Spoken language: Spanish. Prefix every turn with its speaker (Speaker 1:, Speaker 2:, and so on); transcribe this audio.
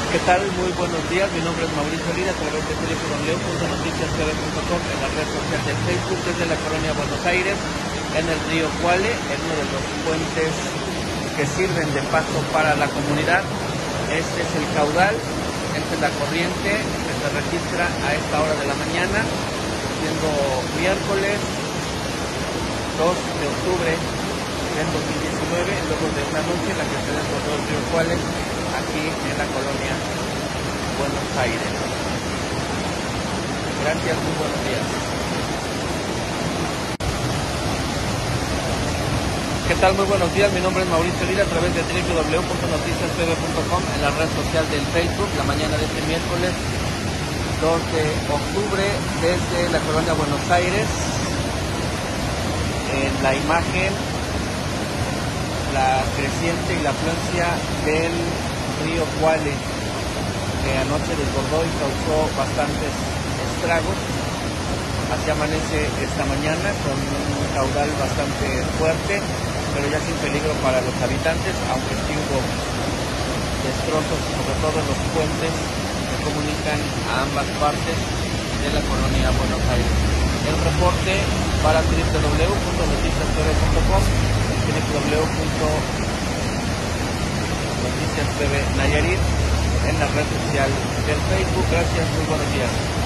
Speaker 1: ¿Qué tal? Muy buenos días. Mi nombre es Mauricio Lira, a través de www.noticiastv.com, en la red social del Facebook, desde la colonia Buenos Aires, en el río Cuale, en uno de los puentes que sirven de paso para la comunidad. Este es el caudal, esta es la corriente que se registra a esta hora de la mañana, siendo miércoles 2 de octubre del 2019, luego de una noche en la que se desbordó el río Cuale, aquí en la colonia Buenos Aires. Gracias, muy buenos días. ¿Qué tal? Muy buenos días. Mi nombre es Mauricio Lira, a través de www.noticiastv.com, en la red social del Facebook, la mañana de este miércoles 2 de octubre, desde la colonia Buenos Aires. En la imagen, la creciente y la afluencia del río Cuale, que anoche desbordó y causó bastantes estragos. Así amanece esta mañana, con un caudal bastante fuerte, pero ya sin peligro para los habitantes, aunque sí hubo destrozos, sobre todo en los puentes que comunican a ambas partes de la colonia Buenos Aires. El reporte para www.noticiastv.com, www.noticiastv Nayarit, en la red social del Facebook. Gracias, muy buenos días.